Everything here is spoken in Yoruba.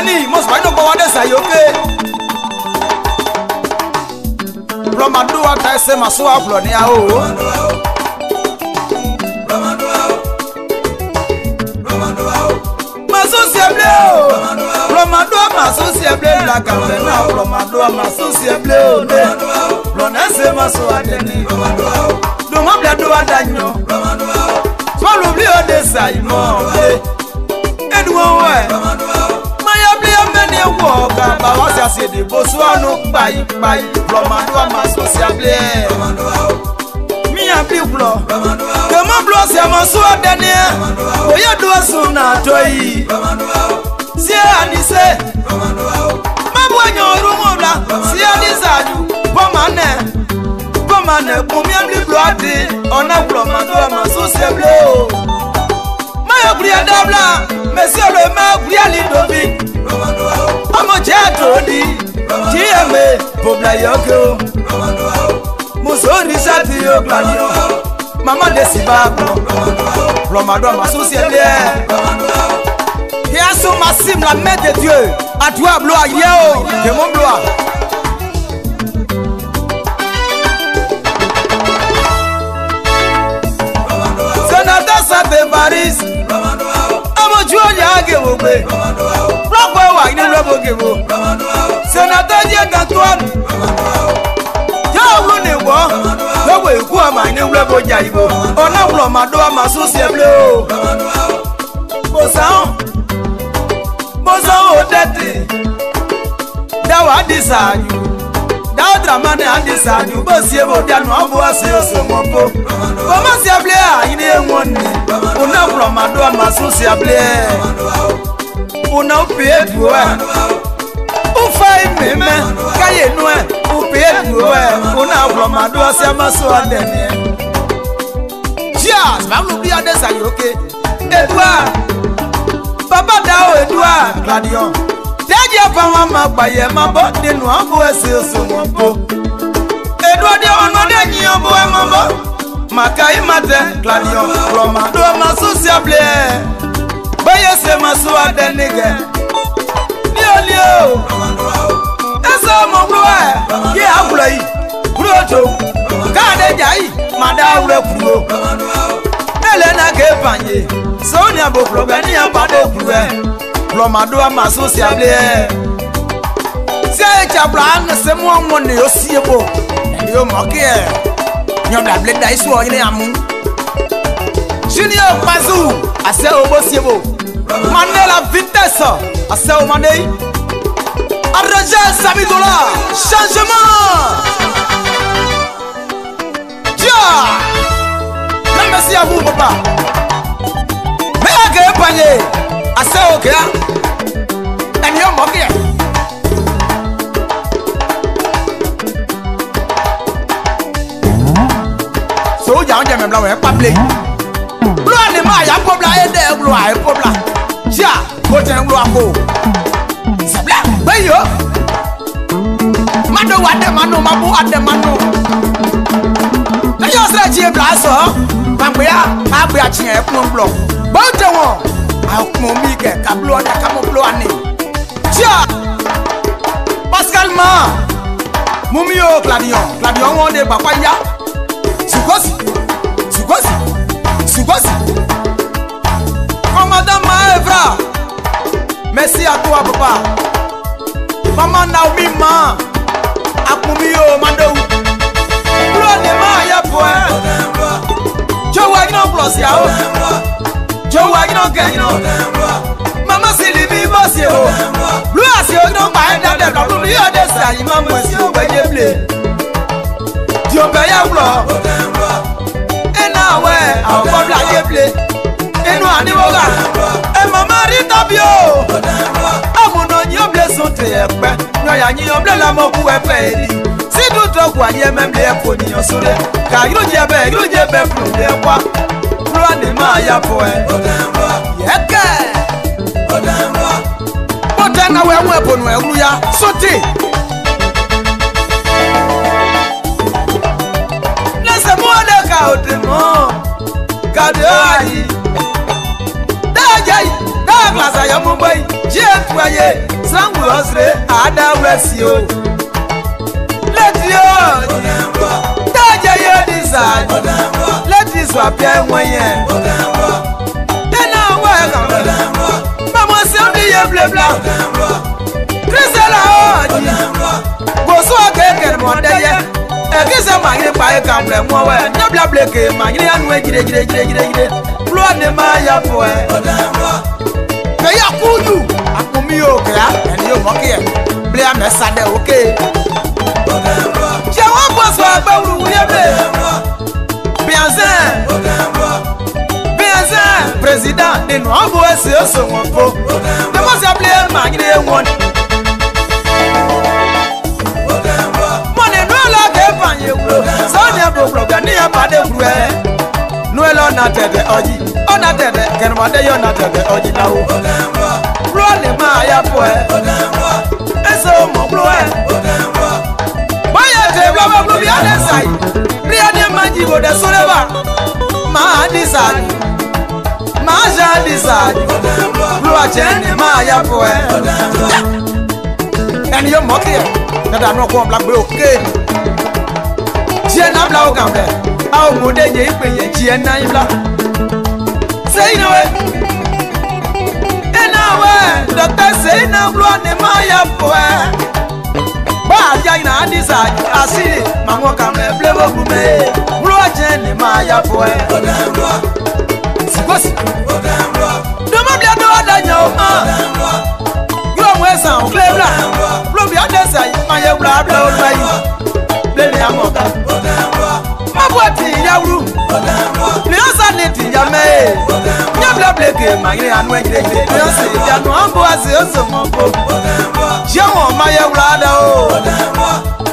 Adeni, most why no go on this, okay? Romadua, I say, my so up, Romadua, my associate, la Cantena, Romadua, my associate, Ronese, my so Adeni, don't have that do a daño, swallow blue this I know, and one way. Many walk about what I said, the Bosuano by Romadua, my associate, me a people, come on, blows, I'm a so Adeni, we are doing soon, toy. See, I say, Mamma, your room, see, I decide you, Pomane, Pomian bloody, on a Romadua, my associate. My Briadabla, Monsieur le Maire, really doing. I'm a Jatodi, GMA, Poblayoko, Musori Satio, Mamma de Sibaco, Romadua, my associate. Hier sont massifs la main de Dieu. À toi, blois, yo, de mon blois. Sénateur Santé Paris. Amo Julia Gewebe. Robo Wagner Robo Gewo. Sénateur Dieu d'Antoine. Yo, on est bon. Robo Equa, my Robo Jaibo. On a Romadua, ma associable. Bosan. Bozo odete, dawa disanyu, dawa dramane andisanyu. Bosi ebo dianu abu aseoso mopo. Boma si able a ine woni. Una Romadua masusi able. Una upie duwe. Ufai meme, kaye nue. Upie duwe. Una Romadua si amaso adene. Cheers, mamu bi adesanyu okay. Edouard. Papa Dao Edouard Gladion. Deji apawa mapaye mabo denu abu eseoso mopo. Edouard de onode nyi obo emabo. Makai mate Gladion. Romadua masociable. Baye se maso adenige. Lio. Esa mo bloe. Ye abulai. Brojo. Kade jai. Mada ure kuro. Elena ke panye. Sonia Boklo, Gania Pado, Romadua, my associate. Say, Chablan, someone won the Osiebo, and you mock here. You're the blade that is war in a moon. Junior Pazoo, I say Obosiebo. Mandela Vitessa, I say Monday. Arraja Samidola, changement. Ja! Let me see a move, papa. I say okay, and you're mocking. So young gentlemen, blow public. Blow the Maya Pobla, and there blow I Pobla. Ja, what and blow. Sabla, where you? Mano, what the mano, mabu at the mano. Now you're such a blaster. Mambia, I'll be a chair, blow. Both the one. Akumomike kablo na kamoplo ani. Tia. Pascal Ma. Mumio Gladion. Gladion wonde papa ya. Sugosi. Commandant Maevra. Merci à toi papa. Maman Naomi Ma. Akumio Mandou. Blo de ma ya point. Joe Wagner plus ya. Joe Wagner get Mama Sylvie Bossio. Louis, you don't mind that the problem you understand. Imam was you when you play. Diobaya Blo. And now where our popular you play. And one Nivoga. And Mama Rita Bio. I'm on your blessing to your pet. No, I knew your blood. I'm a poor lady. See, do talk while you may be a pony or so. Can you get back? You get back from there. Run the Maya poet. Yeke. But then I will weapon where we are. So, let's a more look out the more. God, that glass I am mubai jetwaye sangu osre ada wesio let yo taja yo design let is wa pia enwenye tena wa mama se ye blebla Krisela oji goso keke mo deye ekise manye pa e kamre mo we nyabla bleke manye anu ejire flo ne ma ya fo e ke ya kuju akumi o kra eni o moke blia mesa de oke je won boso agbawuru ye be Bienzen président de nous envoie ce mon pot de moi appeler manye won Sonia Bobroga ni apade bruwe Nuelo na tete oji Ona tete kenwade yo na tete oji na u Bro le ma ya poe Eso mo bloe Baya te bla bla bi ade sai Bria de manji go de soleba Ma di sai Ma ja di sai Bro a chene ma ya poe And yo moki na da no ko black be okay Jena bla o gambe a o mode ye ipe ye jena ibla say no way doctor say na blo ne ma ya poe ba ja ina disa asiri ma mo gambe blebo gume blo je ne ma ya poe sigos do ma bia do da nyo yo mo esa o klebla blo bia desa ma ye bla bla o bai blele amoka Mabwati yauru Nyosa neti yame Nyabla bleke magre anwe jire Nyosa yanu ambo ase oso mbo Jewo ma yewrada o